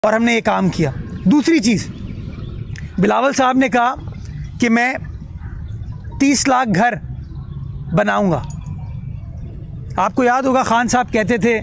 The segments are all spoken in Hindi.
और हमने ये काम किया। दूसरी चीज़, बिलावल साहब ने कहा कि मैं 30 लाख घर बनाऊंगा। आपको याद होगा खान साहब कहते थे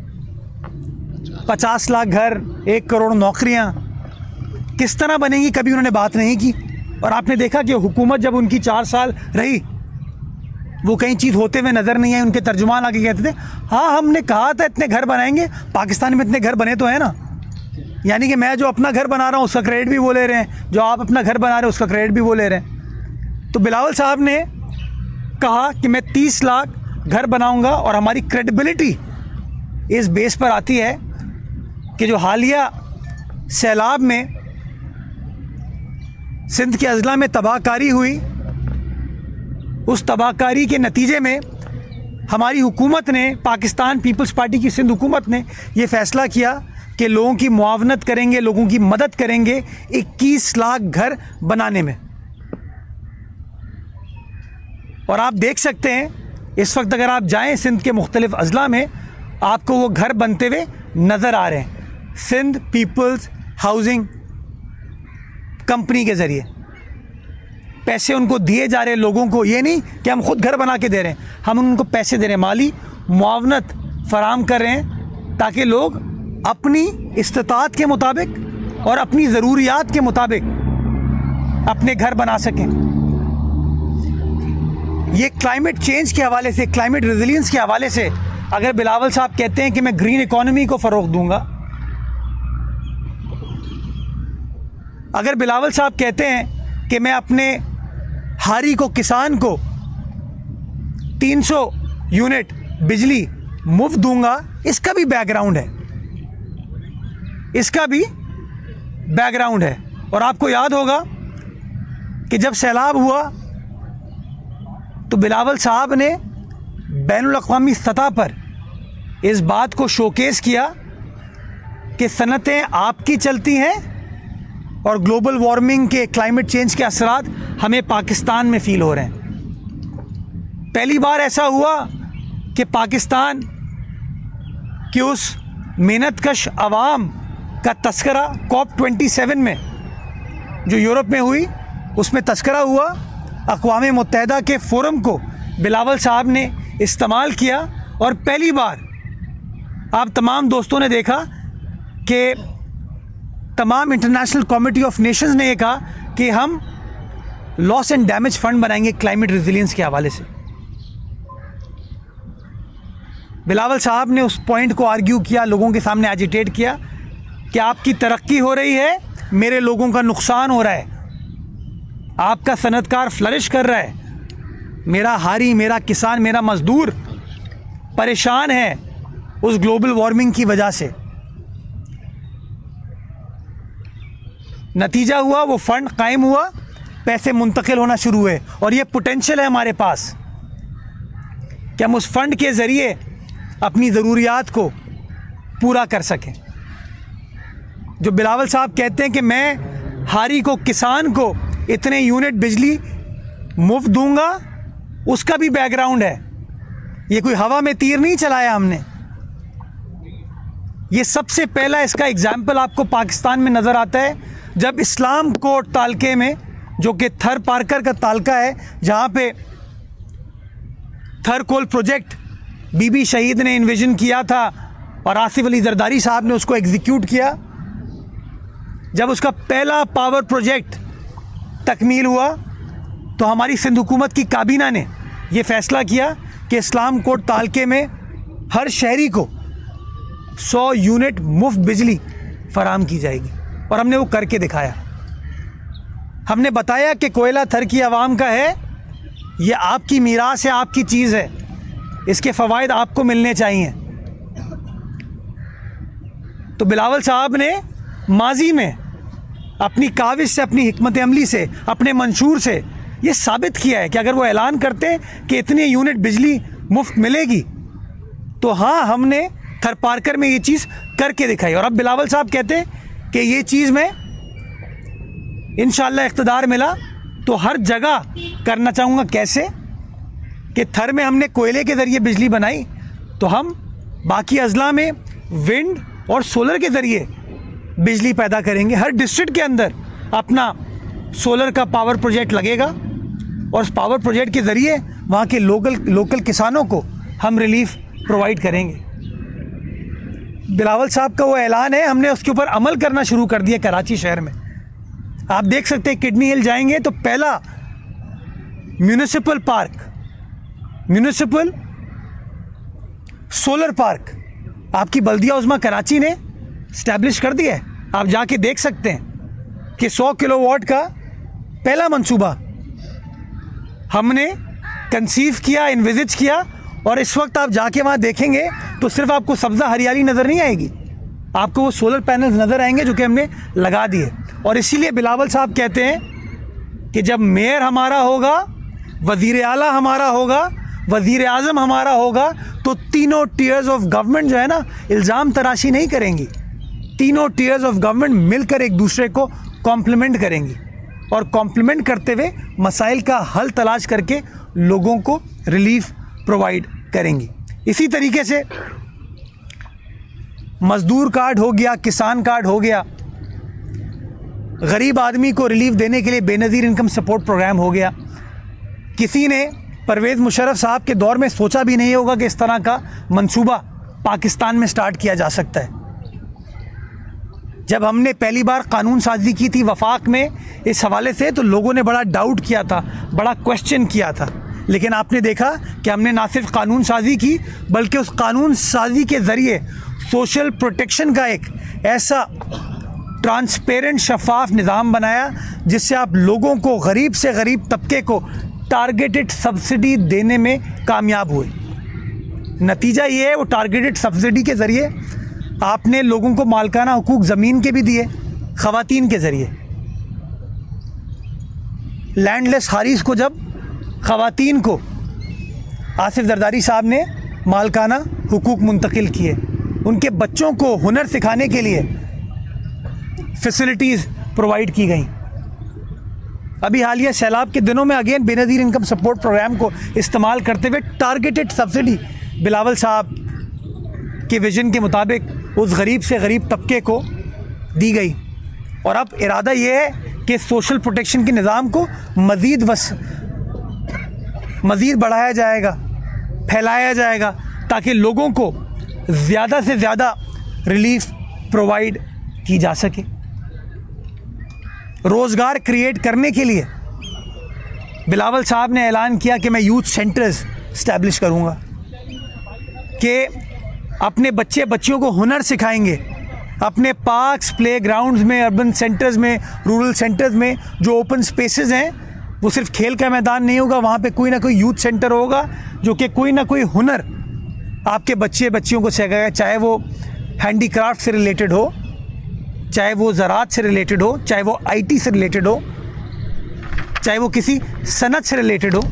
50 लाख घर, 1 करोड़ नौकरियां किस तरह बनेंगी, कभी उन्होंने बात नहीं की। और आपने देखा कि हुकूमत जब उनकी 4 साल रही, वो कहीं चीज़ होते हुए नज़र नहीं आई। उनके तर्जुमान आके कहते थे हाँ हमने कहा था इतने घर बनाएंगे, पाकिस्तान में इतने घर बने तो हैं ना। यानी कि मैं जो अपना घर बना रहा हूँ उसका क्रेडिट भी वो ले रहे हैं, जो आप अपना घर बना रहे हैं उसका क्रेडिट भी वो ले रहे हैं। तो बिलावल साहब ने कहा कि मैं 30 लाख घर बनाऊंगा। और हमारी क्रेडिबिलिटी इस बेस पर आती है कि जो हालिया सैलाब में सिंध के अजला में तबाहकारी हुई, उस तबाहकारी के नतीजे में हमारी हुकूमत ने, पाकिस्तान पीपल्स पार्टी की सिंध हुकूमत ने ये फ़ैसला किया कि लोगों की मुआवनत करेंगे, लोगों की मदद करेंगे 21 लाख घर बनाने में। और आप देख सकते हैं इस वक्त अगर आप जाएं सिंध के मुख्तलिफ अजला में, आपको वो घर बनते हुए नज़र आ रहे हैं सिंध पीपल्स हाउसिंग कंपनी के ज़रिए। पैसे उनको दिए जा रहे हैं लोगों को, ये नहीं कि हम खुद घर बना के दे रहे हैं, हम उनको पैसे दे रहे हैं, माली मुआवनत फराम कर रहे हैं ताकि लोग अपनी इस्तिताअत के मुताबिक और अपनी ज़रूरियात के मुताबिक अपने घर बना सकें। ये क्लाइमेट चेंज के हवाले से, क्लाइमेट रेजिलियंस के हवाले से अगर बिलावल साहब कहते हैं कि मैं ग्रीन इकोनॉमी को फ़रोग़ दूंगा, अगर बिलावल साहब कहते हैं कि मैं अपने हारी को, किसान को 300 यूनिट बिजली मुफ्त दूंगा, इसका भी बैकग्राउंड है, इसका भी बैकग्राउंड है। और आपको याद होगा कि जब सैलाब हुआ तो बिलावल साहब ने बैनुल अक़वामी सतह पर इस बात को शोकेस किया कि सनतें आपकी चलती हैं और ग्लोबल वार्मिंग के, क्लाइमेट चेंज के असरात हमें पाकिस्तान में फ़ील हो रहे हैं। पहली बार ऐसा हुआ कि पाकिस्तान की उस मेहनतकश अवाम का तस्करा COP27 में जो यूरोप में हुई, उसमें तस्करा हुआ। अक़वाम मुत्तहिदा के फ़ोरम को बिलावल साहब ने इस्तेमाल किया और पहली बार आप तमाम दोस्तों ने देखा कि तमाम इंटरनेशनल कमेटी ऑफ नेशंस ने यह कहा कि हम लॉस एंड डैमेज फ़ंड बनाएंगे क्लाइमेट रेजिलियंस के हवाले से। बिलावल साहब ने उस पॉइंट को आर्ग्यू किया, लोगों के सामने एजिटेट किया कि आपकी तरक्की हो रही है, मेरे लोगों का नुकसान हो रहा है, आपका सनतकार फ्लरिश कर रहा है, मेरा हारी, मेरा किसान, मेरा मजदूर परेशान है उस ग्लोबल वार्मिंग की वजह से। नतीजा हुआ वो फ़ंड कायम हुआ, पैसे मुंतकिल होना शुरू हुए और ये पोटेंशियल है हमारे पास कि हम उस फ़ंड के ज़रिए अपनी ज़रूरियात को पूरा कर सकें। जो बिलावल साहब कहते हैं कि मैं हारी को, किसान को इतने यूनिट बिजली मुफ्त दूंगा, उसका भी बैकग्राउंड है। ये कोई हवा में तीर नहीं चलाया हमने। ये सबसे पहला इसका एग्जाम्पल आपको पाकिस्तान में नज़र आता है जब इस्लाम कोट तालके में, जो कि थर पार्कर का तालका है, जहाँ पे थर कोल प्रोजेक्ट बीबी शहीद ने इन्विजन किया था और आसिफ अली जरदारी साहब ने उसको एग्जीक्यूट किया। जब उसका पहला पावर प्रोजेक्ट तकमील हुआ तो हमारी सिंध हुकूमत की काबीना ने यह फ़ैसला किया कि इस्लाम कोट तालके में हर शहरी को 100 यूनिट मुफ्त बिजली फराम की जाएगी और हमने वो करके दिखाया। हमने बताया कि कोयला थर की आवाम का है, ये आपकी मीरास है, आपकी चीज़ है, इसके फ़वाइद आपको मिलने चाहिए। तो बिलावल साहब ने माजी में अपनी काविश से, अपनी हिकमत अमली से, अपने मंशूर से ये साबित किया है कि अगर वो ऐलान करते हैं कि इतने यूनिट बिजली मुफ्त मिलेगी तो हाँ, हमने थर पार्कर में ये चीज़ करके दिखाई। और अब बिलावल साहब कहते हैं कि ये चीज़ में इंशाअल्लाह इख्तिदार मिला तो हर जगह करना चाहूँगा। कैसे कि थर में हमने कोयले के ज़रिए बिजली बनाई, तो हम बाकी अजला में विंड और सोलर के ज़रिए बिजली पैदा करेंगे। हर डिस्ट्रिक्ट के अंदर अपना सोलर का पावर प्रोजेक्ट लगेगा और उस पावर प्रोजेक्ट के ज़रिए वहाँ के लोकल किसानों को हम रिलीफ प्रोवाइड करेंगे। बिलावल साहब का वो ऐलान है, हमने उसके ऊपर अमल करना शुरू कर दिया कराची शहर में। आप देख सकते हैं किडनी हिल जाएंगे तो पहला म्यूनिसिपल सोलर पार्क आपकी बल्दिया उज़्मा कराची ने स्टैब्लिश कर दिया है। आप जाके देख सकते हैं कि 100 किलोवाट का पहला मंसूबा हमने कंसीव किया, इन्विजिज किया, और इस वक्त आप जाके वहाँ देखेंगे तो सिर्फ आपको सब्ज़ा हरियाली नज़र नहीं आएगी, आपको वो सोलर पैनल्स नज़र आएंगे जो कि हमने लगा दिए। और इसीलिए बिलावल साहब कहते हैं कि जब मेयर हमारा होगा, वज़ीर आला हमारा होगा, वज़ीर आज़म हमारा होगा, तो तीनों टीयर्स ऑफ गवर्नमेंट जो है ना इल्ज़ाम तराशी नहीं करेंगी। तीनों टीयर्स ऑफ गवर्नमेंट मिलकर एक दूसरे को कॉम्प्लीमेंट करेंगी और कॉम्प्लीमेंट करते हुए मसाइल का हल तलाश करके लोगों को रिलीफ प्रोवाइड करेंगी। इसी तरीके से मजदूर कार्ड हो गया, किसान कार्ड हो गया, गरीब आदमी को रिलीफ देने के लिए बेनज़ीर इनकम सपोर्ट प्रोग्राम हो गया। किसी ने परवेज़ मुशर्रफ साहब के दौर में सोचा भी नहीं होगा कि इस तरह का मंसूबा पाकिस्तान में स्टार्ट किया जा सकता है। जब हमने पहली बार कानून साजी की थी वफाक में इस हवाले से, तो लोगों ने बड़ा डाउट किया था, बड़ा क्वेश्चन किया था, लेकिन आपने देखा कि हमने ना सिर्फ कानून साजी की बल्कि उस कानून साजी के ज़रिए सोशल प्रोटेक्शन का एक ऐसा ट्रांसपेरेंट शफाफ निज़ाम बनाया जिससे आप लोगों को, गरीब से गरीब तबके को टारगेटेड सब्सिडी देने में कामयाब हुए। नतीजा ये है, वो टारगेटेड सब्सिडी के ज़रिए आपने लोगों को मालकाना हुकूक ज़मीन के भी दिए, ख़वातीन के ज़रिए। लैंडलेस हारीस को जब ख़वातीन को आसिफ जरदारी साहब ने मालकाना हुकूक मुंतकिल किए, उनके बच्चों को हुनर सिखाने के लिए फैसिलिटीज़ प्रोवाइड की गई। अभी हालिया सैलाब के दिनों में again Benazir income support programme को इस्तेमाल करते हुए टारगेटेड सब्सिडी बिलावल साहब के विजन के मुताबिक उस गरीब से गरीब तबके को दी गई। और अब इरादा ये है कि सोशल प्रोटेक्शन के निज़ाम को मज़ीद बढ़ाया जाएगा, फैलाया जाएगा, ताकि लोगों को ज़्यादा से ज़्यादा रिलीफ प्रोवाइड की जा सके। रोज़गार क्रिएट करने के लिए बिलावल साहब ने ऐलान किया कि मैं यूथ सेंटर्स इस्टेब्लिश करूँगा, कि अपने बच्चियों को हुनर सिखाएंगे। अपने पार्क्स, प्ले ग्राउंड्स में, अर्बन सेंटर्स में, रूरल सेंटर्स में जो ओपन स्पेसेस हैं, वो सिर्फ खेल का मैदान नहीं होगा, वहाँ पे कोई ना कोई यूथ सेंटर होगा जो कि कोई ना कोई हुनर आपके बच्चियों को सिखाएगा, चाहे वो हैंडीक्राफ्ट से रिलेटेड हो, चाहे वो ज़राअत से रिलेटेड हो, चाहे वो IT से रिलेटेड हो, चाहे वो किसी सनत से रिलेटेड हो।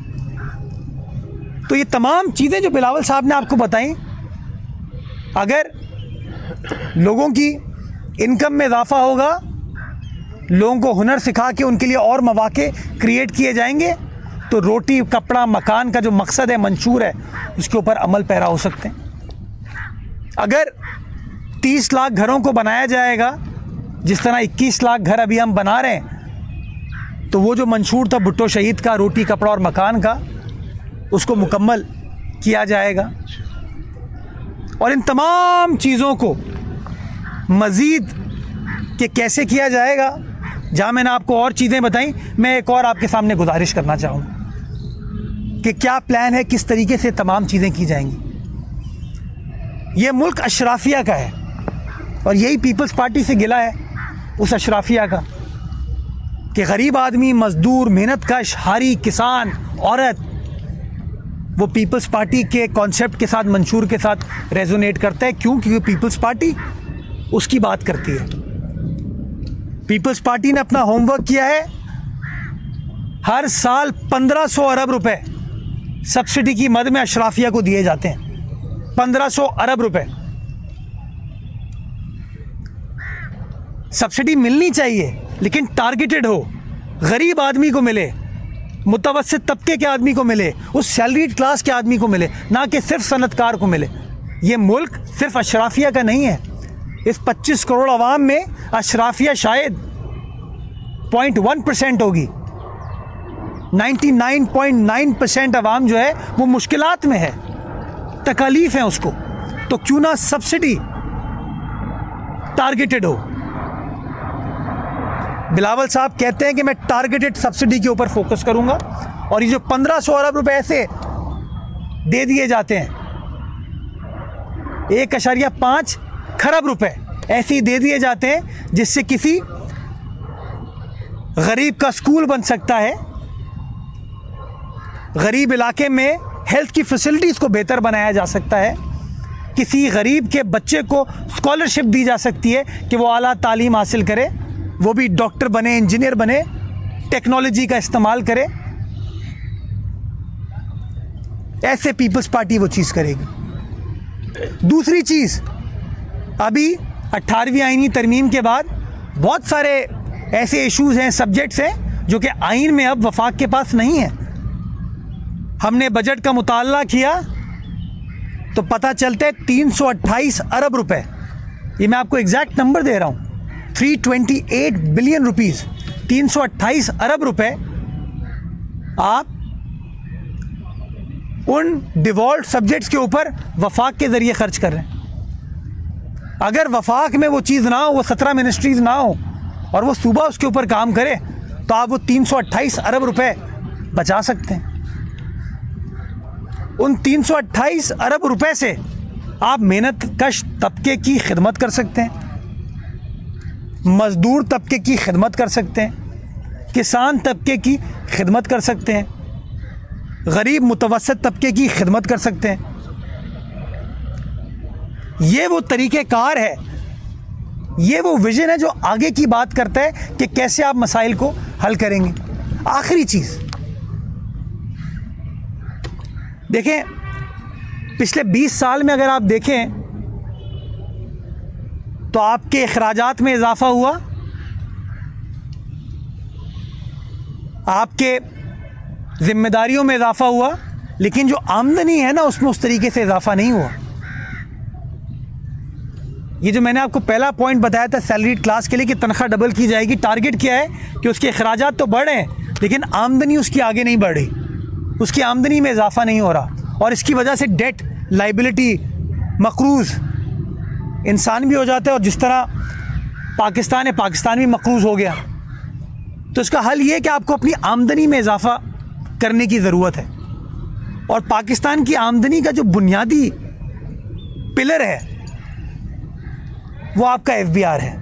तो ये तमाम चीज़ें जो बिलावल साहब ने आपको बताई, अगर लोगों की इनकम में इजाफा होगा, लोगों को हुनर सिखा के उनके लिए और मौके क्रिएट किए जाएंगे, तो रोटी कपड़ा मकान का जो मकसद है, मंशूर है, उसके ऊपर अमल पैरा हो सकते हैं। अगर 30 लाख घरों को बनाया जाएगा जिस तरह 21 लाख घर अभी हम बना रहे हैं, तो वो जो मंशूर था भुट्टो शहीद का, रोटी कपड़ा और मकान का, उसको मुकम्मल किया जाएगा। और इन तमाम चीज़ों को मज़ीद कि कैसे किया जाएगा, जहाँ मैंने आपको और चीज़ें बताई, मैं एक और आपके सामने गुजारिश करना चाहूँ कि क्या प्लान है, किस तरीके से तमाम चीज़ें की जाएंगी। ये मुल्क अशराफिया का है और यही पीपल्स पार्टी से गिला है उस अशराफिया का कि गरीब आदमी, मज़दूर, मेहनतकश, हारी, किसान, औरत, वो पीपल्स पार्टी के कॉन्सेप्ट के साथ, मंशूर के साथ रेजोनेट करता है। क्यों? क्योंकि पीपल्स पार्टी उसकी बात करती है। पीपल्स पार्टी ने अपना होमवर्क किया है। हर साल 1500 अरब रुपए सब्सिडी की मद में अशराफिया को दिए जाते हैं। 1500 अरब रुपए सब्सिडी मिलनी चाहिए, लेकिन टारगेटेड हो, गरीब आदमी को मिले, मुतवस्सित तबके के आदमी को मिले, उस सैलरीड क्लास के आदमी को मिले, ना कि सिर्फ सनतकार को मिले। ये मुल्क सिर्फ अशराफिया का नहीं है, इस 25 करोड़ अवाम में अशराफिया शायद 0.1% होगी। 99.9% अवाम जो है वो मुश्किलात में है, तकालीफ है उसको। तो क्यों ना सब्सिडी टारगेटेड हो। बिलावल साहब कहते हैं कि मैं टारगेटेड सब्सिडी के ऊपर फोकस करूंगा, और ये जो 1500 अरब रुपए ऐसे दे दिए जाते हैं, 1.5 खरब रुपए ऐसे ही दे दिए जाते हैं, जिससे किसी गरीब का स्कूल बन सकता है, गरीब इलाके में हेल्थ की फैसिलिटीज़ को बेहतर बनाया जा सकता है, किसी गरीब के बच्चे को स्कॉलरशिप दी जा सकती है कि वो आला तालीम हासिल करे, वो भी डॉक्टर बने, इंजीनियर बने, टेक्नोलॉजी का इस्तेमाल करे। ऐसे पीपल्स पार्टी वो चीज़ करेगी। दूसरी चीज़, अभी 18वीं आईनी तरमीम के बाद बहुत सारे ऐसे इश्यूज़ हैं, सब्जेक्ट्स हैं जो कि आइन में अब वफाक के पास नहीं है। हमने बजट का मुताला किया तो पता चलता है 328 अरब रुपए, ये मैं आपको एग्जैक्ट नंबर दे रहा हूँ, 328 बिलियन रुपीस, 328 अरब रुपए आप उन डिवॉल्ट सब्जेक्ट्स के ऊपर वफाक के ज़रिए खर्च कर रहे हैं। अगर वफाक में वो चीज़ ना हो, वो 17 मिनिस्ट्रीज़ ना हो और वो सूबा उसके ऊपर काम करे, तो आप वो 328 अरब रुपए बचा सकते हैं। उन 328 अरब रुपए से आप मेहनत कश तबके की खिदमत कर सकते हैं, मज़दूर तबके की खिदमत कर सकते हैं, किसान तबके की खिदमत कर सकते हैं, गरीब मुतवस्सित तबके की खिदमत कर सकते हैं। ये वो तरीक़ेकार है, ये वो विज़न है जो आगे की बात करता है कि कैसे आप मसाइल को हल करेंगे। आखिरी चीज़ देखें, पिछले 20 साल में अगर आप देखें तो आपके अखराजात में इजाफा हुआ, आपके जिम्मेदारियों में इजाफा हुआ, लेकिन जो आमदनी है ना उसमें उस तरीके से इजाफा नहीं हुआ। ये जो मैंने आपको पहला पॉइंट बताया था सैलरीड क्लास के लिए कि तनख्वाह डबल की जाएगी, टारगेट क्या है कि उसके अखराजात तो बढ़े लेकिन आमदनी उसकी आगे नहीं बढ़ रही, उसकी आमदनी में इजाफा नहीं हो रहा, और इसकी वजह से डेट, लाइबिलिटी, मकरूज़ इंसान भी हो जाता है, और जिस तरह पाकिस्तान है, पाकिस्तान भी मकरूज़ हो गया। तो इसका हल ये है कि आपको अपनी आमदनी में इजाफा करने की ज़रूरत है, और पाकिस्तान की आमदनी का जो बुनियादी पिलर है वो आपका FBR है।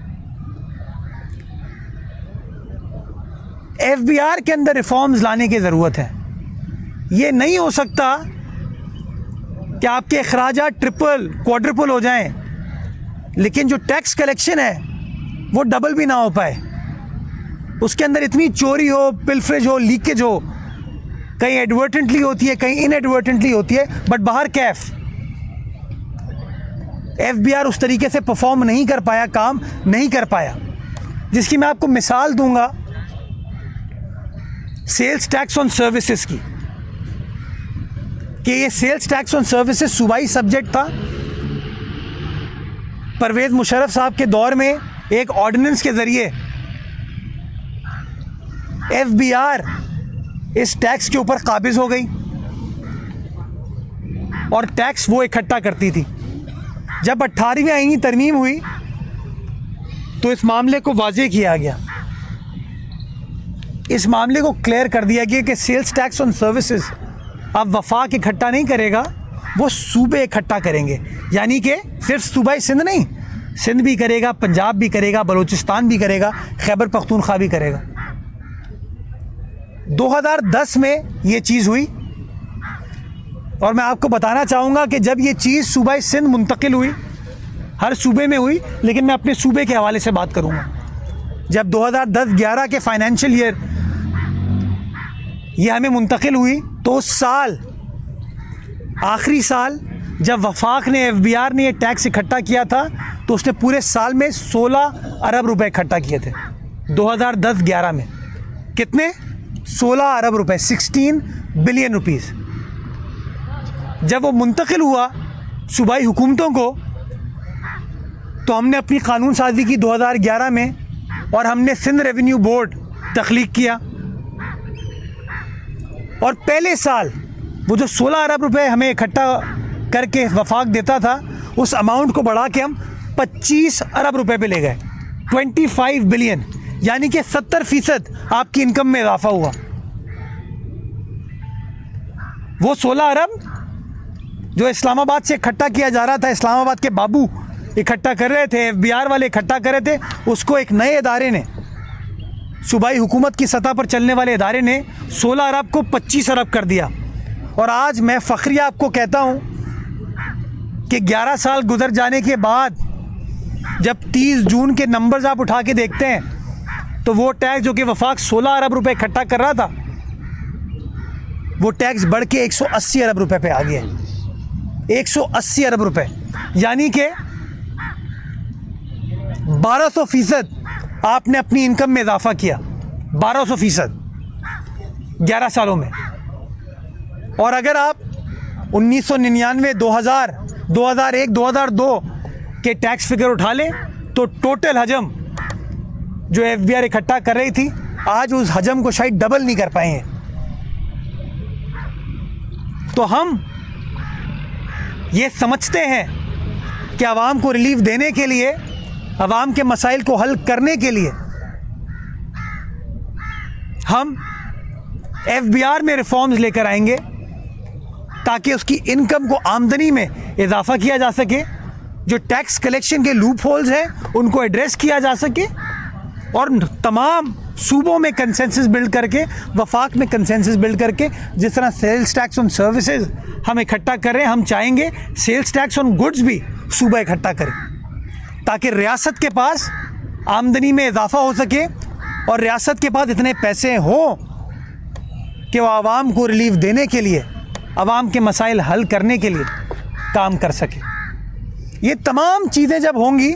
FBR के अंदर रिफॉर्म्स लाने की ज़रूरत है। ये नहीं हो सकता कि आपके अखराजात ट्रिपल क्वाड्रुपल हो जाएं, लेकिन जो टैक्स कलेक्शन है वो डबल भी ना हो पाए, उसके अंदर इतनी चोरी हो, पिलफरेज हो, लीकेज हो, कहीं एडवर्टेंटली होती है, कहीं इनएडवर्टेंटली होती है, बट बाहर कैफ। FBR उस तरीके से परफॉर्म नहीं कर पाया, काम नहीं कर पाया, जिसकी मैं आपको मिसाल दूंगा सेल्स टैक्स ऑन सर्विसेज की, कि ये सेल्स टैक्स ऑन सर्विसेज सूबाई सब्जेक्ट था। परवेज़ मुशर्रफ साहब के दौर में एक ऑर्डिनेंस के ज़रिए FBR इस टैक्स के ऊपर काबिज हो गई और टैक्स वो इकट्ठा करती थी। जब 18वीं आईनी तरमीम हुई तो इस मामले को वाज़ेह किया गया, इस मामले को क्लियर कर दिया गया कि सेल्स टैक्स ऑन सर्विसेज अब वफाक इकट्ठा नहीं करेगा, वो सूबे इकट्ठा करेंगे। यानी कि सिर्फ सूबाई सिंध नहीं, सिंध भी करेगा, पंजाब भी करेगा, बलूचिस्तान भी करेगा, खैबर पख्तूनख्वा भी करेगा। 2010 में ये चीज़ हुई, और मैं आपको बताना चाहूँगा कि जब ये चीज़ सूबाई सिंध मुंतकिल हुई, हर सूबे में हुई, लेकिन मैं अपने सूबे के हवाले से बात करूँगा। जब 2010-11 के फाइनेंशियल ईयर ये हमें मुंतकिल हुई, तो उस साल, आखिरी साल जब वफाक ने, FBR ने ये टैक्स इकट्ठा किया था, तो उसने पूरे साल में 16 अरब रुपए इकट्ठा किए थे। 2010-11 में कितने? 16 अरब रुपए, 16 बिलियन रुपीज़। जब वो मुंतकिल हुआ सूबाई हुकूमतों को, तो हमने अपनी कानून साजी की 2011 में, और हमने सिंध रेवेन्यू बोर्ड तख्लीक किया, और पहले साल वो जो 16 अरब रुपए हमें इकट्ठा करके वफाक देता था, उस अमाउंट को बढ़ा के हम 25 अरब रुपए पे ले गए, 25 बिलियन, यानी कि 70% आपकी इनकम में इजाफा हुआ। वो 16 अरब जो इस्लामाबाद से इकट्ठा किया जा रहा था, इस्लामाबाद के बाबू इकट्ठा कर रहे थे, FBR वाले इकट्ठा कर रहे थे, उसको एक नए इदारे ने, सूबाई हुकूमत की सतह पर चलने वाले इदारे ने 16 अरब को 25 अरब कर दिया। और आज मैं फ़ख्रिया आपको कहता हूँ कि 11 साल गुजर जाने के बाद जब 30 जून के नंबर्स आप उठा के देखते हैं, तो वो टैक्स जो कि वफाक 16 अरब रुपए इकट्ठा कर रहा था, वो टैक्स बढ़ के 180 अरब रुपए पे आ गया है। 180 अरब रुपए, यानी कि 1200% आपने अपनी इनकम में इजाफा किया, 1200% 11 सालों में। और अगर आप 1999, 2000, 2001, 2002 के टैक्स फिगर उठा लें, तो टोटल हजम जो FBR इकट्ठा कर रही थी, आज उस हजम को शायद डबल नहीं कर पाए हैं। तो हम ये समझते हैं कि आवाम को रिलीफ देने के लिए, आवाम के मसाइल को हल करने के लिए हम FBR में रिफॉर्म्स लेकर आएंगे, ताकि उसकी इनकम को, आमदनी में इजाफा किया जा सके, जो टैक्स कलेक्शन के लूप होल्स हैं उनको एड्रेस किया जा सके, और तमाम सूबों में कंसेंसस बिल्ड करके, वफाक में कंसेंसस बिल्ड करके, जिस तरह सेल्स टैक्स ऑन सर्विसेज हम इकट्ठा कर रहे हैं, हम चाहेंगे सेल्स टैक्स ऑन गुड्स भी सूबा इकट्ठा करें, ताकि रियासत के पास आमदनी में इजाफा हो सके और रियासत के पास इतने पैसे हों कि वो आवाम को रिलीफ देने के लिए, आवाम के मसाइल हल करने के लिए काम कर सके। ये तमाम चीज़ें जब होंगी,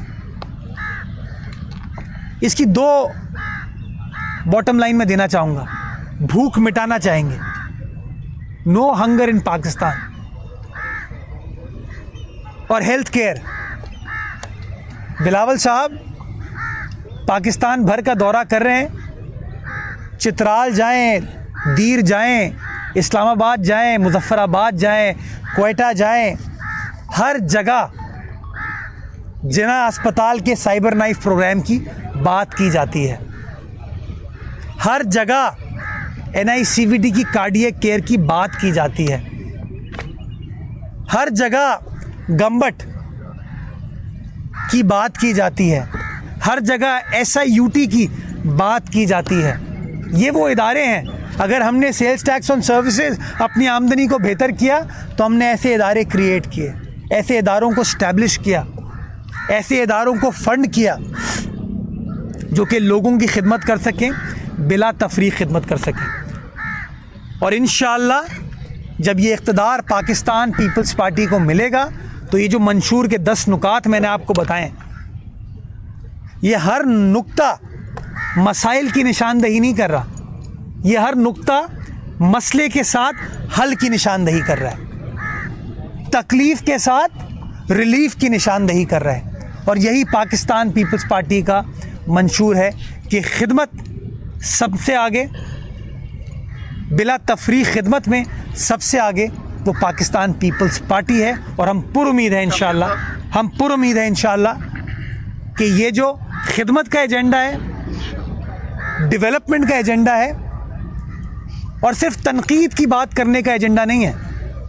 इसकी 2 बॉटम लाइन में देना चाहूँगा। भूख मिटाना चाहेंगे, नो हंगर इन पाकिस्तान, और हेल्थ केयर। बिलावल साहब पाकिस्तान भर का दौरा कर रहे हैं, चित्राल जाएं, दीर जाएं, इस्लामाबाद जाएं, मुजफ्फराबाद जाएं, क्वेटा जाएं, हर जगह जिना अस्पताल के साइबर नाइफ प्रोग्राम की बात की जाती है, हर जगह NICVD की कार्डियक केयर की बात की जाती है, हर जगह गम्बट की बात की जाती है, हर जगह SIUT की बात की जाती है। ये वो इदारे हैं, अगर हमने सेल्स टैक्स ऑन सर्विसेज अपनी आमदनी को बेहतर किया, तो हमने ऐसे इदारे क्रिएट किए, ऐसे इदारों को स्टैब्लिश किया, ऐसे इदारों को फंड किया जो कि लोगों की खिदमत कर सकें, बिला तफरीक खिदमत कर सकें। और इंशाअल्लाह जब ये इक़्तिदार पाकिस्तान पीपल्स पार्टी को मिलेगा, तो ये जो मंशूर के 10 नुकात मैंने आपको बताएं, ये हर नुक्ता मसाइल की निशानदही नहीं कर रहा, ये हर नुक्ता मसले के साथ हल की निशानदही कर रहा है, तकलीफ़ के साथ रिलीफ की निशानदही कर रहा है। और यही पाकिस्तान पीपल्स पार्टी का मंशूर है कि खिदमत सबसे आगे, बिला तफरीक खिदमत में सबसे आगे वो पाकिस्तान पीपल्स पार्टी है। और हम पुरुमीद हैं इंशाअल्लाह, हम पुरुमीद हैं इंशाअल्लाह कि ये जो खिदमत का एजेंडा है, डेवलपमेंट का एजेंडा है, और सिर्फ तनकीद की बात करने का एजेंडा नहीं है,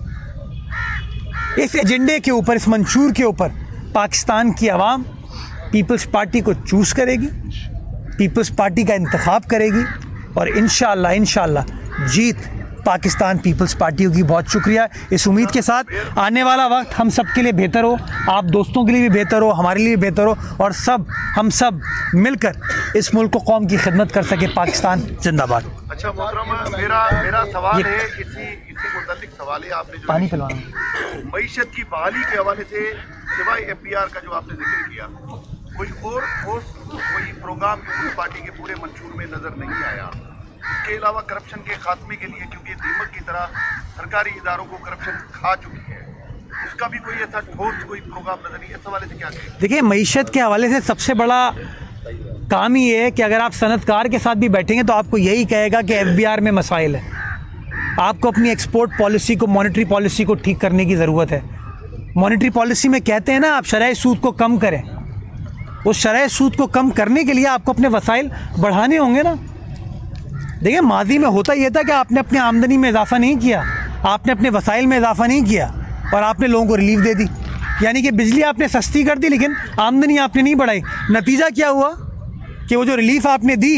इस एजेंडे के ऊपर, इस मंशूर के ऊपर पाकिस्तान की आवाम पीपल्स पार्टी को चूज़ करेगी, पीपल्स पार्टी का इंतखाब करेगी, और इंशाअल्लाह जीत पाकिस्तान पीपल्स पार्टी की। बहुत शुक्रिया। इस उम्मीद के साथ आने वाला वक्त हम सब के लिए बेहतर हो, आप दोस्तों के लिए भी बेहतर हो, हमारे लिए भी बेहतर हो, और हम सब मिलकर इस मुल्क को, कौम की खिदमत कर सके। पाकिस्तान जिंदाबाद। अच्छा मोहतरम, मेरा सवाल है, इसी मुतालिक सवाल है, आपने जो पानी पिलवाना, मईशत की बहाली के हवाले से सिवाय FBR का जो आपने जिक्र किया, कोई और ठोस कोई प्रोग्राम पीपल्स पार्टी के पूरे मंशूर में नज़र नहीं आया। इसके अलावा करप्शन के खात्मे के लिए, क्योंकि दीमक की तरह सरकारी इदारों को करप्शन खा चुकी है, उसका भी कोई ऐसा ठोस कोई प्रोग्राम नजर नहीं है। इस हवाले से क्या कहें? देखिए, मईशत के हवाले से सबसे बड़ा काम ही है कि अगर आप सनतकार के साथ भी बैठेंगे तो आपको यही कहेगा कि FBR में मसाइल है, आपको अपनी एक्सपोर्ट पॉलिसी को, मॉनेटरी पॉलिसी को ठीक करने की ज़रूरत है। मॉनेटरी पॉलिसी में कहते हैं ना, आप शरह सूद को कम करें। उस शरह सूद को कम करने के लिए आपको अपने वसाइल बढ़ाने होंगे ना। देखिए, माजी में होता यह था कि आपने अपनी आमदनी में इजाफा नहीं किया, आपने अपने वसाइल में इजाफा नहीं किया और आपने लोगों को रिलीफ दे दी। यानी कि बिजली आपने सस्ती कर दी लेकिन आमदनी आपने नहीं बढ़ाई। नतीजा क्या हुआ कि वो जो रिलीफ आपने दी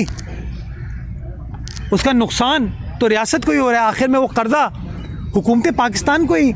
उसका नुकसान तो रियासत को ही हो रहा है। आखिर में वो कर्जा हुकूमत पाकिस्तान को ही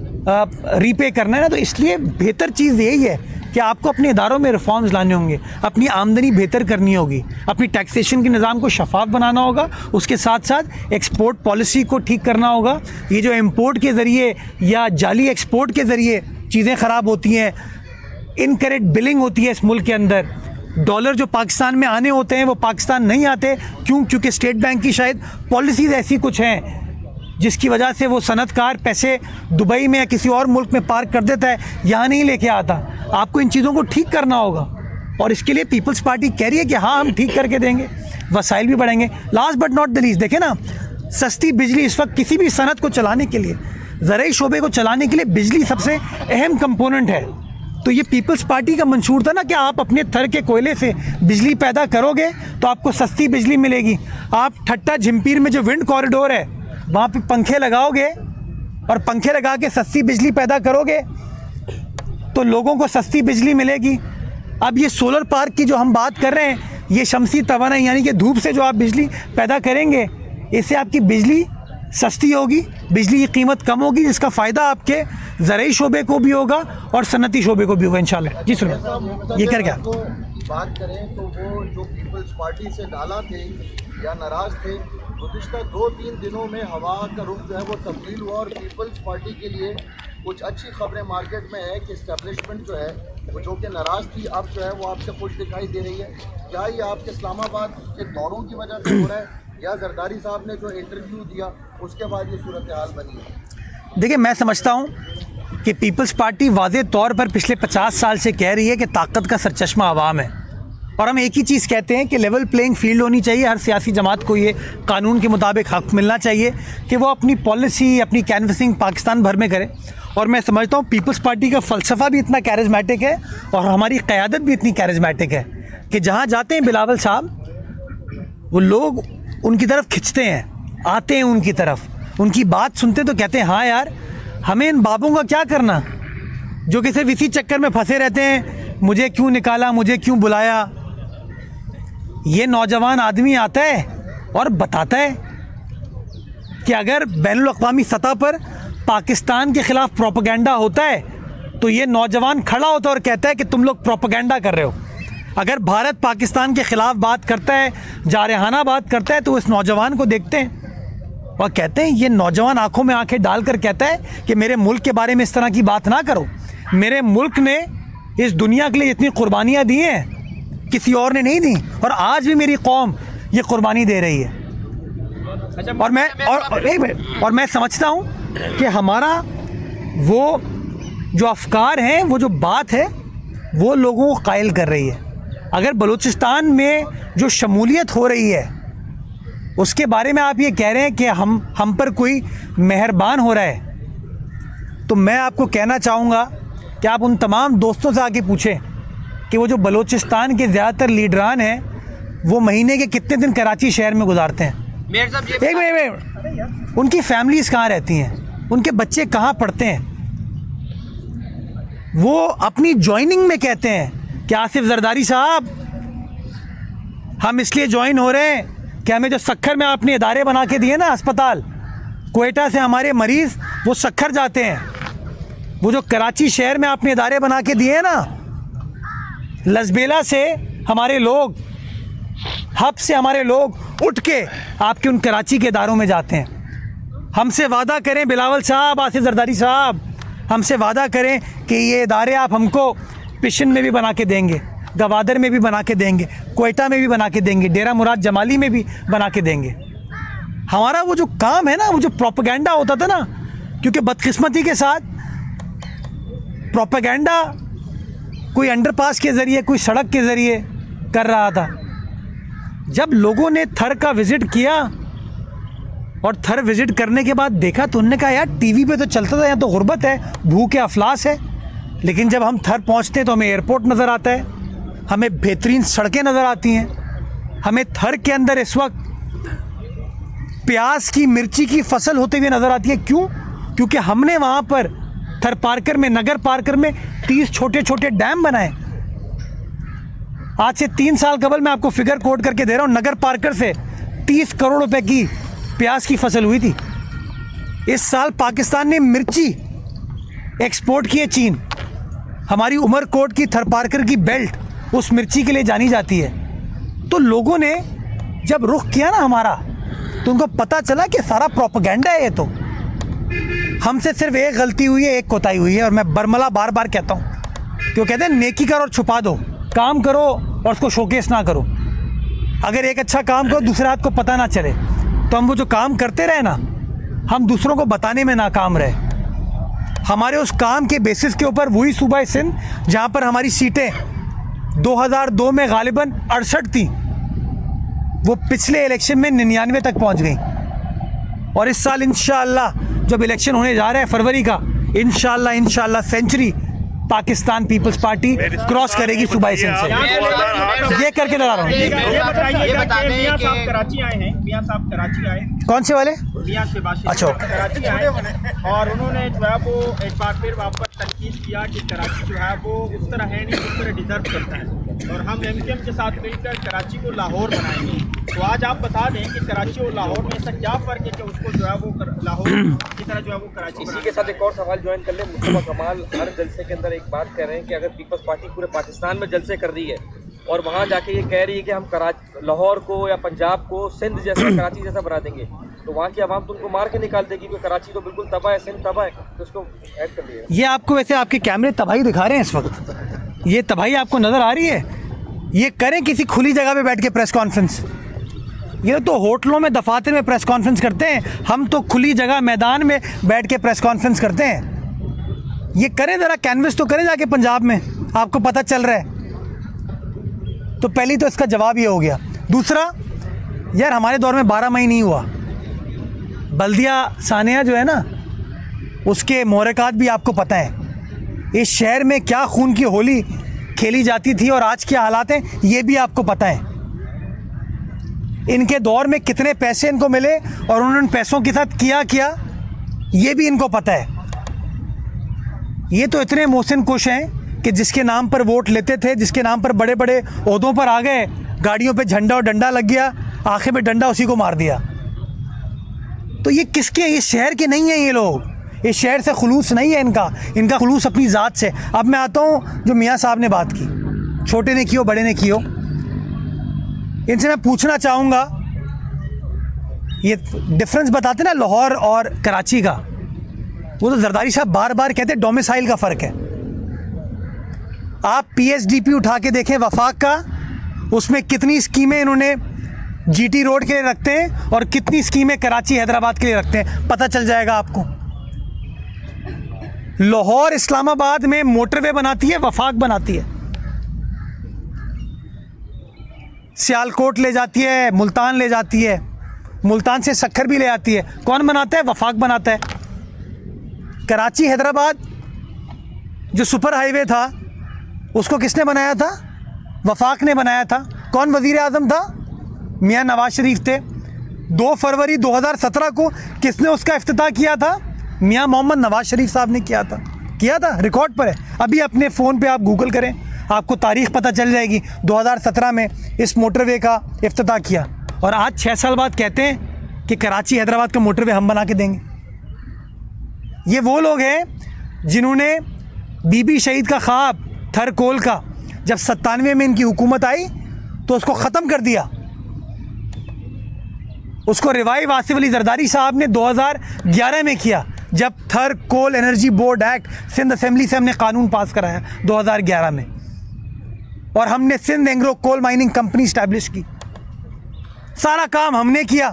रीपे करना है ना। तो इसलिए बेहतर चीज़ यही है कि आपको अपने इदारों में रिफॉर्म्स लाने होंगे, अपनी आमदनी बेहतर करनी होगी, अपनी टैक्सेशन के निज़ाम को शफाफ बनाना होगा, उसके साथ साथ एक्सपोर्ट पॉलिसी को ठीक करना होगा। ये जो इम्पोर्ट के ज़रिए या जाली एक्सपोर्ट के ज़रिए चीज़ें ख़राब होती हैं, इनकरेक्ट बिलिंग होती है इस मुल्क के अंदर, डॉलर जो पाकिस्तान में आने होते हैं वो पाकिस्तान नहीं आते। क्यों? क्योंकि स्टेट बैंक की शायद पॉलिसीज़ ऐसी कुछ हैं जिसकी वजह से वो सनतकार पैसे दुबई में या किसी और मुल्क में पार्क कर देता है, यहाँ नहीं लेके आता। आपको इन चीज़ों को ठीक करना होगा और इसके लिए पीपल्स पार्टी कह रही है कि हाँ, हम ठीक करके देंगे, वसाइल भी बढ़ेंगे। Last but not the least, देखें ना, सस्ती बिजली इस वक्त किसी भी सनत को चलाने के लिए, ज़राई शोबे को चलाने के लिए बिजली सबसे अहम कंपोनेंट है। तो ये पीपल्स पार्टी का मंशूर था ना कि आप अपने थर के कोयले से बिजली पैदा करोगे तो आपको सस्ती बिजली मिलेगी। आप ठट्टा झिम्पीर में जो विंड कॉरिडोर है वहाँ पे पंखे लगाओगे और पंखे लगा के सस्ती बिजली पैदा करोगे तो लोगों को सस्ती बिजली मिलेगी। अब ये सोलर पार्क की जो हम बात कर रहे हैं, ये शमसी तवानाई यानी कि धूप से जो आप बिजली पैदा करेंगे, इससे आपकी बिजली सस्ती होगी, बिजली की कीमत कम होगी, जिसका फ़ायदा आपके ज़राई शोबे को भी होगा और सनती शोबे को भी होगा इंशाल्लाह। जी सुनो, ये कर क्या बात करें तो वो जो पीपल्स पार्टी से डाला थे या नाराज़ थे, गुज़िश्ता 2-3 दिनों में हवा का रुख जो है वो तब्दील हुआ और पीपल्स पार्टी के लिए कुछ अच्छी खबरें मार्केट में है कि इस्टेब्लिशमेंट जो है वो जो कि नाराज़ थी अब जो है वो आपसे खुश दिखाई दे रही है। क्या ये आपके इस्लामाबाद के दौरों की वजह से हो रहा है या जरदारी साहब ने जो इंटरव्यू दिया उसके बाद ये सूरत हाल बनी है? देखिए, मैं समझता हूँ कि पीपल्स पार्टी वाज़े तौर पर पिछले 50 साल से कह रही है कि ताकत का सरचश्मा आवाम है और हम एक ही चीज़ कहते हैं कि लेवल प्लेइंग फील्ड होनी चाहिए। हर सियासी जमात को ये कानून के मुताबिक हक़ मिलना चाहिए कि वो अपनी पॉलिसी, अपनी कैनवसिंग पाकिस्तान भर में करे। और मैं समझता हूँ पीपल्स पार्टी का फ़लसफ़ा भी इतना कैरिज़मेटिक है और हमारी क़यादत भी इतनी कैरिज़मेटिक है कि जहाँ जाते हैं बिलावल साहब, वो लोग उनकी तरफ खिंचते हैं, आते हैं उनकी तरफ, उनकी बात सुनते तो कहते हैं हाँ यार, हमें इन बाबों का क्या करना जो कि सिर्फ इसी चक्कर में फंसे रहते हैं, मुझे क्यों निकाला, मुझे क्यों बुलाया। ये नौजवान आदमी आता है और बताता है कि अगर बैनुल अक़वामी सतह पर पाकिस्तान के ख़िलाफ़ प्रोपेगेंडा होता है तो ये नौजवान खड़ा होता है और कहता है कि तुम लोग प्रोपेगेंडा कर रहे हो। अगर भारत पाकिस्तान के ख़िलाफ़ बात करता है, जारहाना बात करता है, तो इस नौजवान को देखते हैं और कहते हैं, ये नौजवान आंखों में आंखें डालकर कहता है कि मेरे मुल्क के बारे में इस तरह की बात ना करो। मेरे मुल्क ने इस दुनिया के लिए इतनी कुर्बानियाँ दी हैं, किसी और ने नहीं दी, और आज भी मेरी कौम ये कुर्बानी दे रही है। और मैं समझता हूँ कि हमारा वो जो अफकार हैं, वो जो बात है, वो लोगों को कायल कर रही है। अगर बलूचिस्तान में जो शमूलियत हो रही है उसके बारे में आप ये कह रहे हैं कि हम पर कोई मेहरबान हो रहा है, तो मैं आपको कहना चाहूँगा कि आप उन तमाम दोस्तों से आके पूछें कि वो जो बलूचिस्तान के ज़्यादातर लीडरान हैं वो महीने के कितने दिन कराची शहर में गुजारते हैं। एक मिनट, उनकी फैमिलीज़ कहाँ रहती हैं, उनके बच्चे कहाँ पढ़ते हैं। वो अपनी ज्वाइनिंग में कहते हैं कि आसिफ जरदारी साहब, हम इसलिए ज्वाइन हो रहे हैं कि हमें जो सक्खर में आपने इदारे बना के दिए ना, अस्पताल, क्वेटा से हमारे मरीज़ वो सक्खर जाते हैं। वो जो कराची शहर में आपने इदारे बना के दिए हैं ना, लसबेला से हमारे लोग, हब से हमारे लोग उठ के आपके उन कराची के इदारों में जाते हैं। हमसे वादा करें बिलावल साहब, आसिफ जरदारी साहब, हमसे वादा करें कि ये इदारे आप हमको पिशन में भी बना के देंगे, गवादर में भी बना के देंगे, क्वेटा में भी बना के देंगे, डेरा मुराद जमाली में भी बना के देंगे। हमारा वो जो काम है ना, वो जो प्रोपेगेंडा होता था ना, क्योंकि बदकिस्मती के साथ प्रोपेगेंडा कोई अंडरपास के ज़रिए, कोई सड़क के ज़रिए कर रहा था। जब लोगों ने थर का विज़िट किया और थर विज़िट करने के बाद देखा तो उन्होंने कहा यार टीवी पे तो चलता था, यहाँ तो गुर्बत है, भूख है, अफलास है। लेकिन जब हम थर पहुँचते हैं तो हमें एयरपोर्ट नज़र आता है, हमें बेहतरीन सड़कें नज़र आती हैं, हमें थर के अंदर इस वक्त प्याज की, मिर्ची की फसल होते हुए नज़र आती है। क्यों? क्योंकि हमने वहाँ पर थर पार्कर में, नगर पार्कर में 30 छोटे छोटे डैम बनाए। आज से 3 साल कबल मैं आपको फिगर कोट करके दे रहा हूँ, नगर पार्कर से 30 करोड़ रुपए की प्याज की फसल हुई थी। इस साल पाकिस्तान ने मिर्ची एक्सपोर्ट की है चीन। हमारी उमरकोट की थर पार्कर की बेल्ट उस मिर्ची के लिए जानी जाती है। तो लोगों ने जब रुख किया ना हमारा, तो उनको पता चला कि सारा प्रोपेगेंडा है। ये तो हमसे सिर्फ एक गलती हुई है, एक कोताही हुई है। और मैं बरमला बार बार कहता हूँ कि वो कहते हैं नेकी करो और छुपा दो, काम करो और उसको शोकेस ना करो। अगर एक अच्छा काम करो दूसरे हाथ को पता ना चले, तो हम वो जो काम करते रहे ना, हम दूसरों को बताने में नाकाम रहे। हमारे उस काम के बेसिस के ऊपर वही सूबा सिंध जहाँ पर हमारी सीटें 2002 में गालिबन 68 थी, वो पिछले इलेक्शन में 99 तक पहुँच गई। और इस साल इंशाअल्लाह जब इलेक्शन होने जा रहा है फरवरी का, इंशाअल्लाह सेंचुरी पाकिस्तान पीपल्स पार्टी क्रॉस करेगी सूबाई सिंध से। ये करके लगा रहा हूँ। ये बता दें कि साहब कराची आए हैं, मियां साहब कराची आए। कौन से वाले? मियां से बात। अच्छा, कराची आए और उन्होंने जो है वो एक बार फिर वापस तनकीद किया कि कराची जो है वो उस तरह है नहीं जिस तरह डिजर्व करता है, और हम एमकेएम के साथ मिलकर कराची को लाहौर बनाएंगे। तो आज आप बता दें कि कराची और लाहौर में ऐसा क्या फ़र्क है कि उसको जो है वो लाहौर की तरह जो है वो कराची। इसी के साथ एक और सवाल ज्वाइन कर ले। मुस्तफा कमाल हर जलसे के अंदर एक बात कह रहे हैं कि अगर पीपल्स पार्टी पूरे पाकिस्तान में जलसे कर रही है और वहाँ जाके ये कह रही है कि हम लाहौर को या पंजाब को सिंध जैसा, कराची जैसा बना देंगे, तो वहाँ की आवाम तो उनको मार के निकाल देगी, क्योंकि कराची तो बिल्कुल तबाह है, सिंध तबाह है। तो उसको ऐड कर लिया। ये आपको वैसे आपके कैमरे तबाही दिखा रहे हैं इस वक्त, ये तबाही आपको नज़र आ रही है। ये करें किसी खुली जगह पे बैठ के प्रेस कॉन्फ्रेंस। ये तो होटलों में, दफातर में प्रेस कॉन्फ्रेंस करते हैं, हम तो खुली जगह मैदान में बैठ के प्रेस कॉन्फ्रेंस करते हैं। ये करें, ज़रा कैनवस तो करें जाके पंजाब में, आपको पता चल रहा है। तो पहली तो इसका जवाब ये हो गया। दूसरा, यार हमारे दौर में 12 मई नहीं हुआ। बल्दिया सानिया जो है ना, उसके मोहरकात भी आपको पता है। इस शहर में क्या खून की होली खेली जाती थी और आज क्या हालात हैं, ये भी आपको पता है। इनके दौर में कितने पैसे इनको मिले और उन्होंने पैसों के साथ किया, ये भी इनको पता है। ये तो इतने मोहसिन कुश हैं कि जिसके नाम पर वोट लेते थे, जिसके नाम पर बड़े बड़े ओहदों पर आ गए, गाड़ियों पे झंडा और डंडा लग गया, आखिर में डंडा उसी को मार दिया। तो ये किसके? ये शहर के नहीं हैं ये लोग, इस शहर से खुलूस नहीं है इनका खुलूस अपनी ज़ात से। अब मैं आता हूँ जो मियाँ साहब ने बात की, छोटे ने की हो बड़े ने की हो, इनसे मैं पूछना चाहूँगा, ये डिफरेंस बताते ना लाहौर और कराची का, वो तो जरदारी साहब बार बार कहते डोमिसाइल का फ़र्क है। आप PSDP उठा के देखें वफाक का, उसमें कितनी स्कीमें इन्होंने GT रोड के लिए रखते हैं और कितनी स्कीमें कराची हैदराबाद के लिए रखते हैं, पता चल जाएगा आपको। लाहौर इस्लामाबाद में मोटरवे बनाती है, वफाक बनाती है। सियालकोट ले जाती है, मुल्तान ले जाती है, मुल्तान से सक्खर भी ले आती है। कौन बनाता है? वफाक बनाता है। कराची हैदराबाद जो सुपर हाईवे था, उसको किसने बनाया था? वफाक ने बनाया था। कौन वज़ीर आज़म था? मियाँ नवाज शरीफ थे। 2 फरवरी 2017 को किसने उसका इफ्तिताह किया था? मियाँ मोहम्मद नवाज शरीफ साहब ने किया था, रिकॉर्ड पर है। अभी अपने फ़ोन पे आप गूगल करें, आपको तारीख़ पता चल जाएगी। 2017 में इस मोटरवे का इफ्तिताह किया और आज 6 साल बाद कहते हैं कि कराची हैदराबाद का मोटरवे हम बना के देंगे। ये वो लोग हैं जिन्होंने बीबी शहीद का ख्वाब थर कोल का, जब 97 में इनकी हुकूमत आई तो उसको ख़त्म कर दिया। उसको रिवाइव आसिफ अली जरदारी साहब ने 2011 में किया, जब Thar Coal Energy Board Act Sindh Assembly से हमने कानून पास कराया 2011 में, और हमने Sindh Engro Coal Mining Company establish की। सारा काम हमने किया।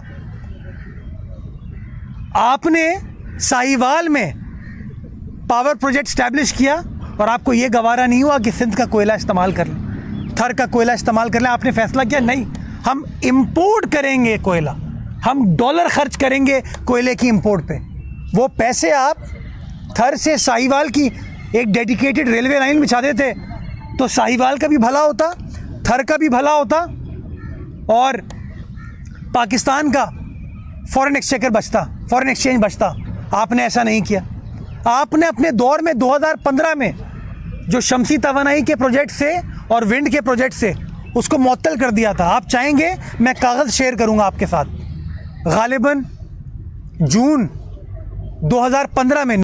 आपने साहिवाल में पावर प्रोजेक्ट स्टैब्लिश किया और आपको ये गवारा नहीं हुआ कि सिंध का कोयला इस्तेमाल कर लें, थर का कोयला इस्तेमाल कर लें। आपने फैसला किया नहीं, हम इंपोर्ट करेंगे कोयला, हम डॉलर खर्च करेंगे कोयले की इंपोर्ट पे। वो पैसे आप थर से साहिवाल की एक डेडिकेटेड रेलवे लाइन बिछा देते तो साहिवाल का भी भला होता, थर का भी भला होता और पाकिस्तान का फॉरेन एक्सचेंज बचता। आपने ऐसा नहीं किया। आपने अपने दौर में 2015 में जो शमसी तवानाई के प्रोजेक्ट से और विंड के प्रोजेक्ट से उसको मुअत्तल कर दिया था। आप चाहेंगे मैं कागज़ शेयर करूंगा आपके साथ, गालिबन जून 2015 में